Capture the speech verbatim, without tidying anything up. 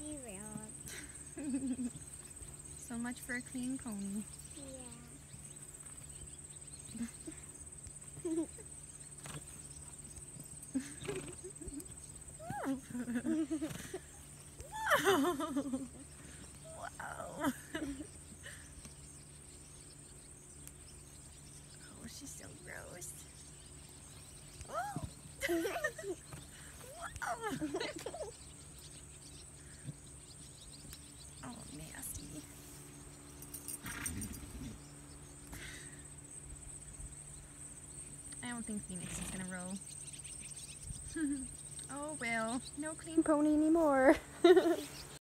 She will. So much for a clean pony. Yeah. Wow. Oh, she's so gross. Oh. Wow. Oh, nasty. I don't think Phoenix is gonna row. Oh well, no clean pony anymore.